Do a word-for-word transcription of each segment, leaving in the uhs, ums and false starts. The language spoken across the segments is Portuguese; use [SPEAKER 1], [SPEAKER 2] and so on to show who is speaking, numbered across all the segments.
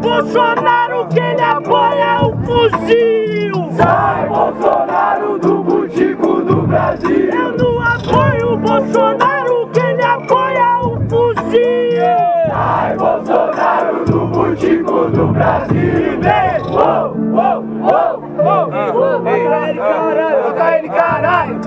[SPEAKER 1] Bolsonaro, que ele apoia o fuzil.
[SPEAKER 2] Sai Bolsonaro do Botico do Brasil.
[SPEAKER 1] Eu não apoio o Bolsonaro, que ele apoia o fuzil.
[SPEAKER 2] Sai Bolsonaro do Botico do Brasil.
[SPEAKER 1] Uou, uou, uou, uou.
[SPEAKER 2] Mata ele, caralho! Mata ele, caralho!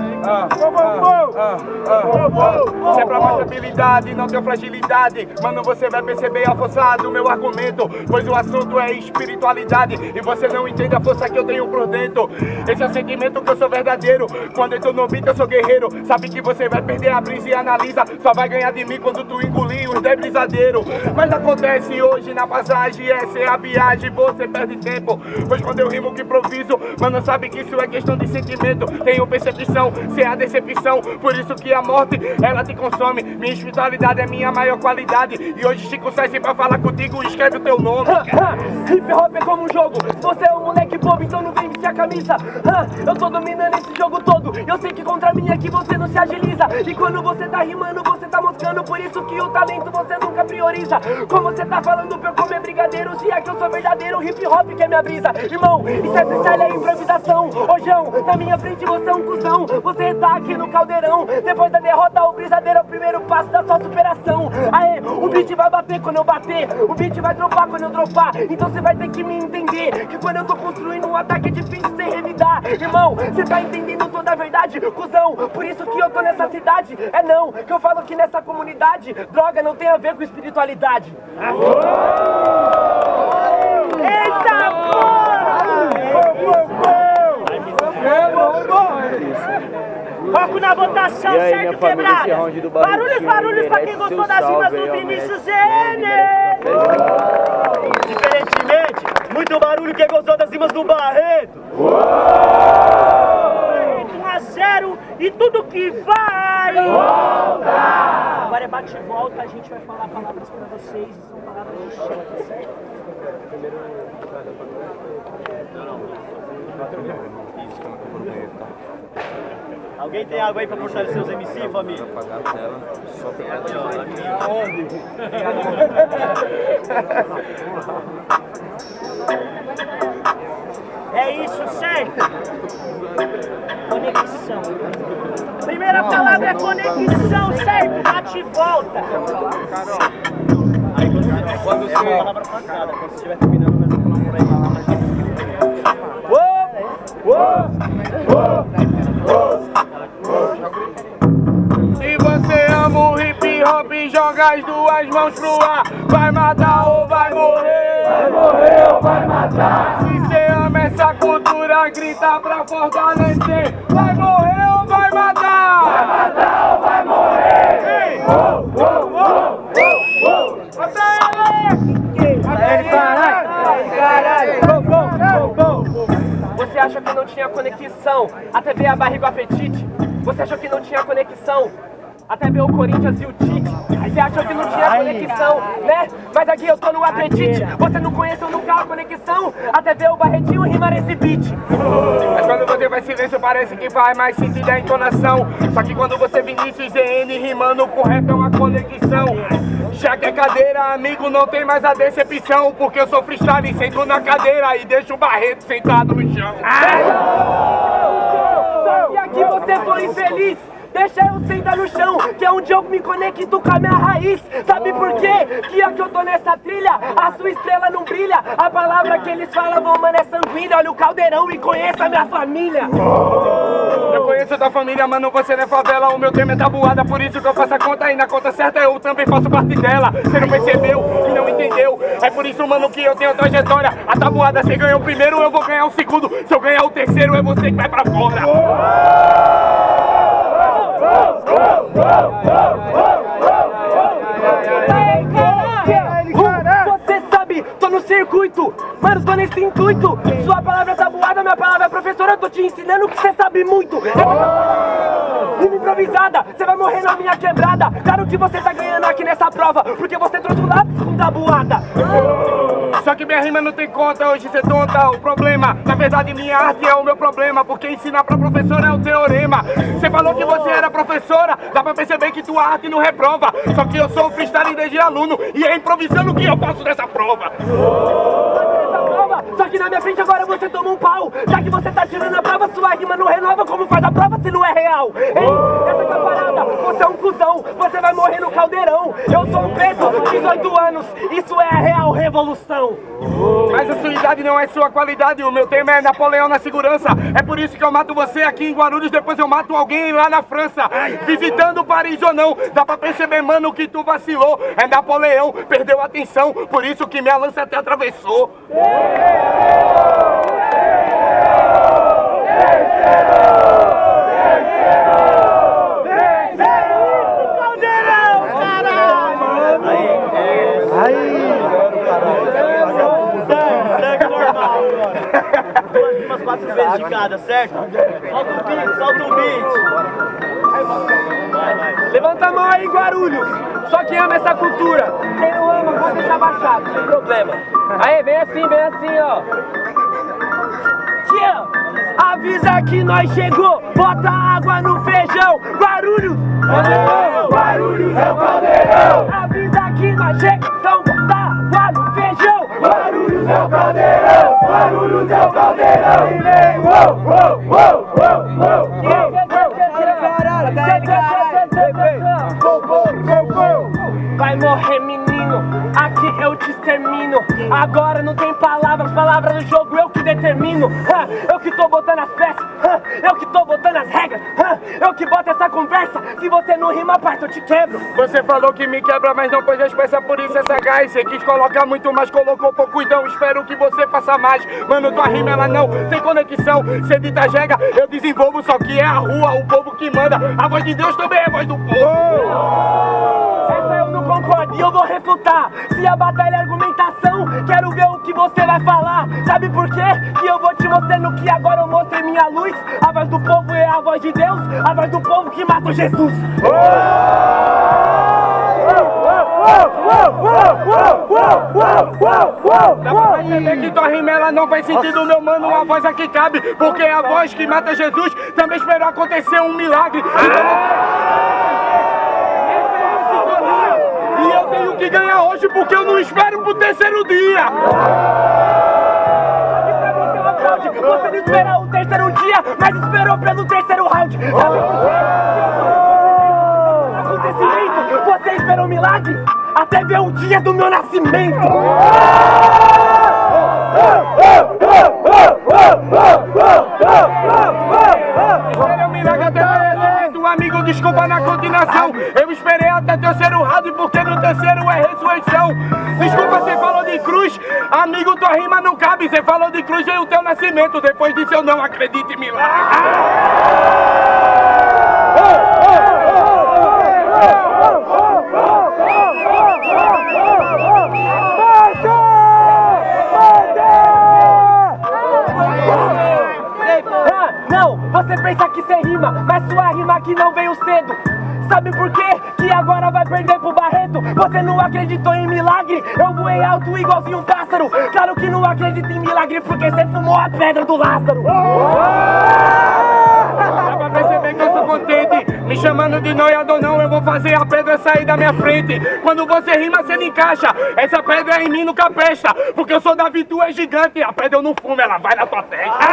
[SPEAKER 3] Se é pra mais estabilidade, não tem fragilidade. Mano, você vai perceber a força do meu argumento, pois o assunto é espiritualidade e você não entende a força que eu tenho por dentro. Esse é o sentimento que eu sou verdadeiro. Quando eu tô no beat eu sou guerreiro. Sabe que você vai perder a brisa e analisa. Só vai ganhar de mim quando tu engolir os dez brisadeiros. Mas acontece hoje na passagem, essa é a viagem, você perde tempo. Pois quando eu rimo que improviso, mano, sabe que isso é questão de sentimento. Tenho percepção, se é a decepção, por isso que a morte, ela te consome. Minha espiritualidade é minha maior qualidade. E hoje Chico sai pra falar contigo, escreve o teu nome.
[SPEAKER 1] Hip hop é como um jogo, você é um moleque bobo, então não vem vestir a camisa. Eu tô dominando esse jogo todo, eu sei que contra mim aqui você não se agiliza. E quando você tá rimando, você tá moscando, por isso que o talento você nunca prioriza. Como você tá falando pra eu comer brigadeiro, se é que eu sou verdadeiro, hip hop que é minha brisa. Irmão, isso é freestyle, é improvisação. Ojão, na minha frente você é um cuzão, você tá aqui no caldeirão. Depois da derrota, o brisadeiro é o primeiro passo da sua superação. Aê, o beat vai bater quando eu bater, o beat vai dropar quando eu dropar. Então você vai ter que me entender, que quando eu tô construindo um ataque é difícil sem revidar. Irmão, você tá entendendo toda a verdade, cuzão, por isso que eu tô nessa cidade. É não, que eu falo que nessa comunidade droga não tem a ver com espiritualidade. Eita porra! Foco na votação,
[SPEAKER 4] aí,
[SPEAKER 1] certo, quebrada? Barulhos, barulhos pra quem gostou das rimas do Vinícius N.
[SPEAKER 5] Diferentemente, muito barulho quem gostou das rimas do Barreto.
[SPEAKER 1] um a zero e tudo que vai
[SPEAKER 2] volta!
[SPEAKER 1] Agora é bate e volta, a gente vai falar palavras pra vocês, são palavras de choque, certo?
[SPEAKER 5] Alguém tem água aí pra fortalecer os M C, família?
[SPEAKER 1] É isso, certo? Conexão. Primeira palavra é conexão, certo? Bate e volta.
[SPEAKER 5] Aí quando você quando você uma palavra pra cada, quando você estiver terminando, vai falar por aí.
[SPEAKER 3] Se você ama o hip hop, joga as duas mãos pro ar. Vai matar ou vai morrer?
[SPEAKER 2] Vai morrer ou vai matar?
[SPEAKER 3] Se você ama essa cultura, grita pra fortalecer. Vai morrer ou vai matar?
[SPEAKER 2] Vai matar ou vai morrer?
[SPEAKER 3] Ei!
[SPEAKER 2] Uou, uou, uou, uou, uou.
[SPEAKER 3] Mata ele!
[SPEAKER 1] Mata ele, caralho! Caralho! Go, go, go, go! Você achou que não tinha conexão, até ver a barriga o apetite. Você achou que não tinha conexão, até ver o Corinthians e o Tite. Você achou que não tinha conexão, né? Mas aqui eu tô no apetite. Você não conheceu nunca a conexão, até ver o Barretinho rimar esse beat.
[SPEAKER 3] Mas quando você vai silêncio parece que faz mais sentido a entonação. Só que quando você Vinícius Z N rimando com rap é uma conexão. Já que é cadeira, amigo, não tem mais a decepção. Porque eu sou freestyle e sento na cadeira e deixo o Barreto sentado no chão.
[SPEAKER 1] E aqui você foi infeliz. Deixa eu sentar no chão, que é onde eu me conecto com a minha raiz. Sabe por quê? Que aqui eu tô nessa trilha, a sua estrela não brilha. A palavra que eles falavam, mano, é sanguínea. Olha o caldeirão e conheça a minha família.
[SPEAKER 3] Eu conheço tua família, mano, você não é favela. O meu tema é tabuada, por isso que eu faço a conta. E na conta certa eu também faço parte dela. Você não percebeu e não entendeu. É por isso, mano, que eu tenho trajetória. A tabuada, você ganhou o primeiro, eu vou ganhar o segundo. Se eu ganhar o terceiro, é você que vai pra fora.
[SPEAKER 1] Você sabe, tô no circuito, mano, tô nesse intuito. Sua palavra é tabuada, minha palavra é professora. Eu tô te ensinando que você sabe muito. E me improvisada, você vai morrer na minha quebrada. Claro que você tá ganhando aqui nessa prova, porque você trouxe o lápis com tabuada.
[SPEAKER 3] Só que minha rima não tem conta, hoje cê tonta, o problema. Na verdade minha arte é o meu problema, porque ensinar pra professora é o teorema. Você falou que você era professora, dá pra perceber que tua arte não reprova. Só que eu sou freestyle desde aluno, e é improvisando que eu faço dessa prova.
[SPEAKER 1] Só que na minha frente agora você toma um pau. Já que você tá tirando a prova, sua rima não renova. Como faz a prova se não é real? Ei, essa que é a parada, você é um cuzão, você vai morrer no caldeirão. Eu sou um preto, dezoito anos, isso é a real revolução.
[SPEAKER 3] Mas a sua idade não é sua qualidade, o meu tema é Napoleão na segurança. É por isso que eu mato você aqui em Guarulhos, depois eu mato alguém lá na França. Visitando Paris ou não, dá pra perceber, mano, que tu vacilou. É Napoleão, perdeu a atenção, por isso que minha lança até atravessou.
[SPEAKER 5] Umas quatro vezes de cada, certo? Solta o beat, solta o beat. Vai, vai.
[SPEAKER 1] Levanta a mão aí, Guarulhos. Só quem ama essa cultura. Quem não ama, pode deixar baixado, sem problema. Aí, vem assim, vem assim, ó. Tia, avisa que nós chegou. Bota água no feijão. Guarulhos,
[SPEAKER 2] Caldeirão, Guarulhos é o caldeirão.
[SPEAKER 1] avisa que nós chegou. Então bota água no feijão.
[SPEAKER 2] Guarulhos é o caldeirão, Guarulhos é o caldeirão. E vem, uou, uou, uou, uou, uou.
[SPEAKER 1] Vai morrer, menino, aqui eu te extermino. Agora não tem palavras, palavras do jogo eu que determino. Eu que tô botando as peças, eu que tô botando as regras, eu que boto essa conversa. Se você não rima, parça, eu te quebro.
[SPEAKER 3] Você falou que me quebra, mas não pôs as peças, por isso essa gás. Você quis colocar muito, mas colocou pouco, então espero que você faça mais. Mano, tua rima ela não tem conexão. Cê dita jega, eu desenvolvo, só que é a rua, o povo que manda. A voz de Deus também é a voz do povo.
[SPEAKER 1] Essa eu não concordo e eu vou refutar. Se a batalha é argumentação, quero ver o que você vai falar. Sabe por quê? Que eu vou te mostrando que agora eu mostrei minha luz. A voz do povo é a voz de Deus, a voz do povo que mata Jesus.
[SPEAKER 3] Dá pra perceber que tua rima ela não faz sentido, meu mano, a voz aqui cabe. Porque a voz que mata Jesus também esperou acontecer um milagre. E eu tenho que ganhar hoje porque eu não espero pro terceiro dia.
[SPEAKER 1] Você não esperou o terceiro dia, mas esperou pelo terceiro round. Sabe por quê? Acontecimento, você esperou um milagre até ver o dia do meu nascimento.
[SPEAKER 3] Esperei um milagre até ver nascimento, amigo, desculpa na continuação. Eu esperei até terceiro round porque no terceiro é ressurreição. Desculpa, você falou de cruz, amigo, tua rima não cabe. Você falou de cruz e o teu nascimento. Depois disso eu não acredito em milagre.
[SPEAKER 1] Não, você pensa que cê rima, mas sua rima aqui não veio cedo. Sabe por quê? Que agora vai perder pro Barreto. Você não acreditou em milagre? Eu voei alto igualzinho um pássaro. Claro que não acredito em milagre porque você fumou a pedra do Lázaro.
[SPEAKER 3] Dá pra perceber que eu sou contente. Me chamando de noiado ou não, eu vou fazer a pedra sair da minha frente. Quando você rima, você não encaixa. Essa pedra é em mim nunca presta. Porque eu sou Davi, tu é gigante. A pedra eu não fumo, ela vai na tua testa.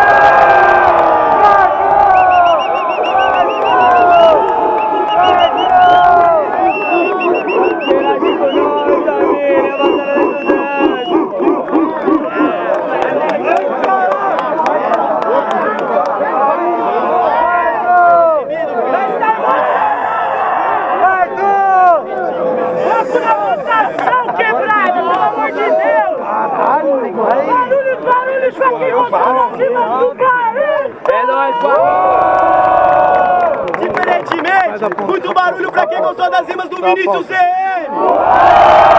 [SPEAKER 1] É nóis,
[SPEAKER 5] Diferentemente, muito barulho pra quem gostou das rimas do Vinícius C M.